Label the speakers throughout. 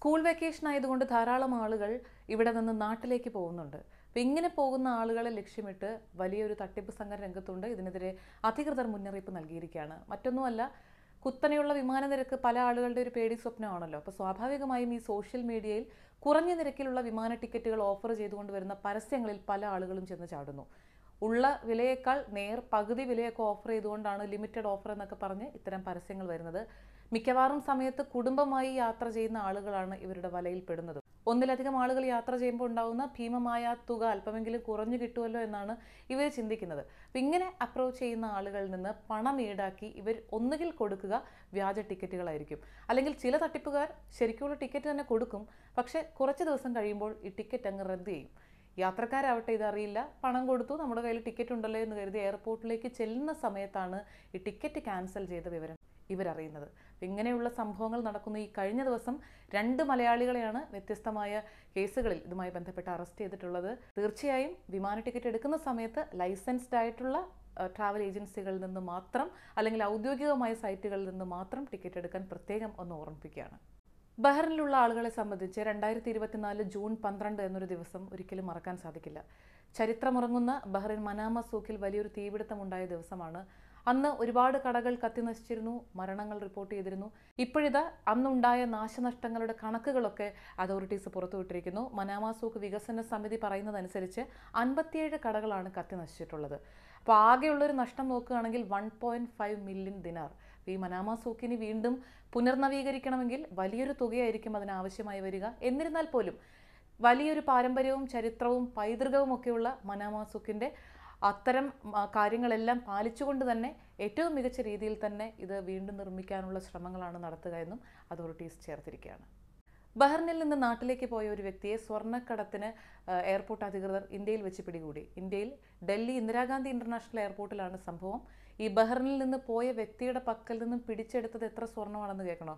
Speaker 1: School vacation ആയതുകൊണ്ട് ധാരാളം ആളുകൾ ഇവിടെ നിന്ന് നാട്ടിലേക്ക് പോകുന്നുണ്ട്. അപ്പോൾ ഇങ്ങനെ പോകുന്ന ആളുകളെ ലക്ഷ്യമിട്ട് വലിയൊരു തട്ടിപ്പ് സംഘം രംഗത്തുണ്ട്. ഇതിനെതിരെ അധികൃതർ മുന്നറിയിപ്പ് നൽകിയിരിക്കുകയാണ്. മറ്റൊന്നുമല്ല, കുത്തനെയുള്ള വിമാന നിരക്ക് പല ആളുകളുടെ ഒരു പേടി സ്വപ്നമാണല്ലോ. അപ്പോൾ സ്വാഭാവികമായും ഈ സോഷ്യൽ മീഡിയയിൽ കുറഞ്ഞ നിരക്കിലുള്ള വിമാന ടിക്കറ്റുകൾ ഓഫർ ചെയ്തുകൊണ്ട് വരുന്ന പരസ്യങ്ങളിൽ പല ആളുകളും ചെന്ന് ചാടുന്നു. ഉള്ള വിലയേക്കാൾ പകുതി വിലയൊക്കെ ഓഫർ ചെയ്തുകൊണ്ടാണ് ലിമിറ്റഡ് ഓഫർ എന്നൊക്കെ പറഞ്ഞ് ഇത്തരം പരസ്യങ്ങൾ വരുന്നത്. മിക്കവാറും സമയത്ത് കുടുംബമായി യാത്ര ചെയ്യുന്ന ആളുകളാണ് ഇവരുടെ വലയിൽ പെടുന്നത്. ഒന്നിലധികം ആളുകൾ യാത്ര ചെയ്യുമ്പോൾ ഉണ്ടാകുന്ന ഭീമമായ തുക അല്പമെങ്കിലും കുറഞ്ഞു കിട്ടുമല്ലോ എന്നാണ് ഇവർ ചിന്തിക്കുന്നത്. അപ്പം ഇങ്ങനെ അപ്രോച്ച് ചെയ്യുന്ന ആളുകളിൽ നിന്ന് പണം ഈടാക്കി ഇവർ ഒന്നുകിൽ കൊടുക്കുക വ്യാജ ടിക്കറ്റുകളായിരിക്കും, അല്ലെങ്കിൽ ചില തട്ടിപ്പുകാർ ശരിക്കുള്ള ടിക്കറ്റ് തന്നെ കൊടുക്കും. പക്ഷേ കുറച്ച് ദിവസം കഴിയുമ്പോൾ ഈ ടിക്കറ്റ് അങ്ങ് റദ്ദ് ചെയ്യും. യാത്രക്കാരാവട്ടെ ഇതറിയില്ല, പണം കൊടുത്തു, നമ്മുടെ കയ്യിൽ ടിക്കറ്റ് ഉണ്ടല്ലോ എന്ന് കരുതി എയർപോർട്ടിലേക്ക് ചെല്ലുന്ന സമയത്താണ് ഈ ടിക്കറ്റ് ക്യാൻസൽ ചെയ്ത വിവരം ഇവരറിയുന്നത്. ഇങ്ങനെയുള്ള സംഭവങ്ങൾ നടക്കുന്ന ഈ കഴിഞ്ഞ ദിവസം 2 മലയാളികളെയാണ് വ്യത്യസ്തമായ കേസുകളിൽ ഇതുമായി ബന്ധപ്പെട്ട് അറസ്റ്റ് ചെയ്തിട്ടുള്ളത്. തീർച്ചയായും വിമാന ടിക്കറ്റ് എടുക്കുന്ന സമയത്ത് ലൈസൻസ്ഡ് ആയിട്ടുള്ള ട്രാവൽ ഏജൻസികളിൽ നിന്ന് മാത്രം, അല്ലെങ്കിൽ ഔദ്യോഗികമായ സൈറ്റുകളിൽ നിന്ന് മാത്രം ടിക്കറ്റ് എടുക്കാൻ പ്രത്യേകം ഒന്ന് ഓർമ്മിപ്പിക്കുകയാണ്. ബഹ്റിനിലുള്ള ആളുകളെ സംബന്ധിച്ച് 2024 ജൂൺ 12 എന്നൊരു ദിവസം ഒരിക്കലും മറക്കാൻ സാധിക്കില്ല. ചരിത്രമുറങ്ങുന്ന ബഹ്റിൻ മനാമ സൂക്കിൽ വലിയൊരു തീപിടുത്തമുണ്ടായ ദിവസമാണ്. അന്ന് ഒരുപാട് കടകൾ കത്തിനശിച്ചിരുന്നു, മരണങ്ങൾ റിപ്പോർട്ട് ചെയ്തിരുന്നു. ഇപ്പോഴിതാ അന്നുണ്ടായ നാശനഷ്ടങ്ങളുടെ കണക്കുകളൊക്കെ അതോറിറ്റീസ് പുറത്തുവിട്ടിരിക്കുന്നു. മനാമ സൂക്ക് വികസന സമിതി പറയുന്നതനുസരിച്ച് 57 കടകളാണ് കത്തിനശിച്ചിട്ടുള്ളത്. അപ്പോൾ ആകെയുള്ളൊരു നഷ്ടം നോക്കുകയാണെങ്കിൽ 1.5 മില്യൺ ദിനാർ. ഈ മനാമ സൂക്കിന് വീണ്ടും പുനർനവീകരിക്കണമെങ്കിൽ വലിയൊരു തുകയായിരിക്കും അതിനാവശ്യമായി വരിക. എന്നിരുന്നാൽ പോലും വലിയൊരു പാരമ്പര്യവും ചരിത്രവും പൈതൃകവും ഒക്കെയുള്ള മനാമ സൂക്കിൻ്റെ അത്തരം കാര്യങ്ങളെല്ലാം പാലിച്ചുകൊണ്ട് തന്നെ ഏറ്റവും മികച്ച രീതിയിൽ തന്നെ ഇത് വീണ്ടും നിർമ്മിക്കാനുള്ള ശ്രമങ്ങളാണ് നടത്തുക എന്നും അതോറിറ്റീസ് ചേർത്തിരിക്കുകയാണ്. ബഹ്റിനിൽ നിന്ന് നാട്ടിലേക്ക് പോയ ഒരു വ്യക്തിയെ സ്വർണ്ണക്കടത്തിന് എയർപോർട്ട് അധികൃതർ ഇന്ത്യയിൽ വെച്ച് പിടികൂടി. ഇന്ത്യയിൽ ഡൽഹി ഇന്ദിരാഗാന്ധി ഇന്റർനാഷണൽ എയർപോർട്ടിലാണ് സംഭവം. ഈ ബഹ്റിനിൽ നിന്ന് പോയ വ്യക്തിയുടെ പക്കൽ നിന്നും പിടിച്ചെടുത്തത് എത്ര സ്വർണ്ണമാണെന്ന് കേൾക്കണോ?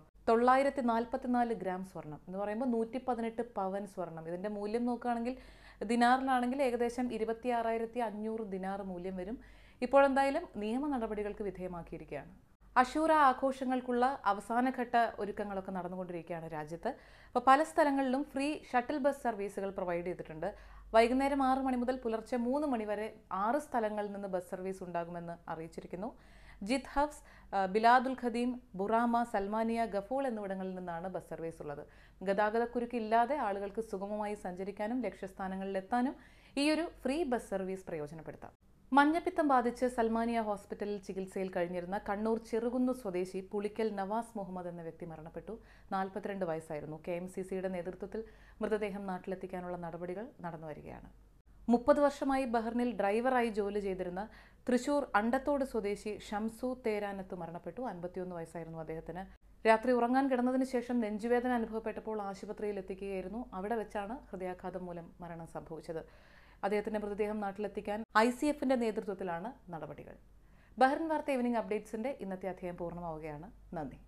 Speaker 1: 944 ഗ്രാം സ്വർണം എന്ന് പറയുമ്പോൾ 118 പവൻ സ്വർണം. ഇതിൻ്റെ മൂല്യം നോക്കുകയാണെങ്കിൽ ദിനാറിലാണെങ്കിൽ ഏകദേശം 26,500 ദിനാർ മൂല്യം വരും. ഇപ്പോൾ എന്തായാലും നിയമ നടപടികൾക്ക് വിധേയമാക്കിയിരിക്കുകയാണ്. അഷൂറ ആഘോഷങ്ങൾക്കുള്ള അവസാനഘട്ട ഒരുക്കങ്ങളൊക്കെ നടന്നുകൊണ്ടിരിക്കുകയാണ് രാജ്യത്ത്. അപ്പോൾ പല സ്ഥലങ്ങളിലും ഫ്രീ ഷട്ടിൽ ബസ് സർവീസുകൾ പ്രൊവൈഡ് ചെയ്തിട്ടുണ്ട്. വൈകുന്നേരം 6 മണി മുതൽ പുലർച്ചെ 3 മണി വരെ 6 സ്ഥലങ്ങളിൽ നിന്ന് ബസ് സർവീസ് ഉണ്ടാകുമെന്ന് അറിയിച്ചിരിക്കുന്നു. ജിത് ഹഫ്സ്, ബിലാദുൽ ഖദീം, ബുറാമ, സൽമാനിയ, ഗഫൂൾ എന്നിവിടങ്ങളിൽ നിന്നാണ് ബസ് സർവീസ് ഉള്ളത്. ഗതാഗതക്കുരുക്കില്ലാതെ ആളുകൾക്ക് സുഗമമായി സഞ്ചരിക്കാനും ലക്ഷ്യസ്ഥാനങ്ങളിലെത്താനും ഈ ഒരു ഫ്രീ ബസ് സർവീസ് പ്രയോജനപ്പെടുത്താം. മഞ്ഞപ്പിത്തം ബാധിച്ച് സൽമാനിയ ഹോസ്പിറ്റലിൽ ചികിത്സയിൽ കഴിഞ്ഞിരുന്ന കണ്ണൂർ ചെറുകുന്നു സ്വദേശി പുളിക്കൽ നവാസ് മുഹമ്മദ് എന്ന വ്യക്തി മരണപ്പെട്ടു. 42 വയസ്സായിരുന്നു. KMCCയുടെ നേതൃത്വത്തിൽ മൃതദേഹം നാട്ടിലെത്തിക്കാനുള്ള നടപടികൾ നടന്നുവരികയാണ്. 30 വർഷമായി ബഹ്റിനിൽ ഡ്രൈവറായി ജോലി ചെയ്തിരുന്ന തൃശൂർ അണ്ടത്തോട് സ്വദേശി ഷംസു തേരാനത്ത് മരണപ്പെട്ടു. 51 വയസ്സായിരുന്നു അദ്ദേഹത്തിന്. രാത്രി ഉറങ്ങാൻ കിടന്നതിന് ശേഷം നെഞ്ചുവേദന അനുഭവപ്പെട്ടപ്പോൾ ആശുപത്രിയിൽ എത്തിക്കുകയായിരുന്നു. അവിടെ വെച്ചാണ് ഹൃദയാഘാതം മൂലം മരണം സംഭവിച്ചത്. അദ്ദേഹത്തിൻ്റെ മൃതദേഹം നാട്ടിലെത്തിക്കാൻ ICFന്റെ നേതൃത്വത്തിലാണ് നടപടികൾ. ബഹ്റിൻ വാർത്ത ഈവനിംഗ് അപ്ഡേറ്റ്സിൻ്റെ ഇന്നത്തെ അധ്യായം പൂർണ്ണമാവുകയാണ്. നന്ദി.